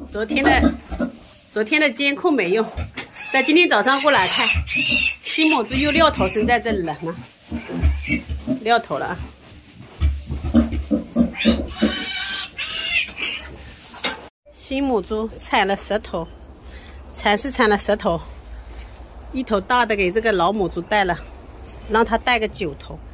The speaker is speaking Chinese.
昨天的监控没用，在今天早上过来看，新母猪又6头生在这里了呢，6头了啊。新母猪产了10头，蚕是产了10头，1头大的给这个老母猪带了，让它带个9头。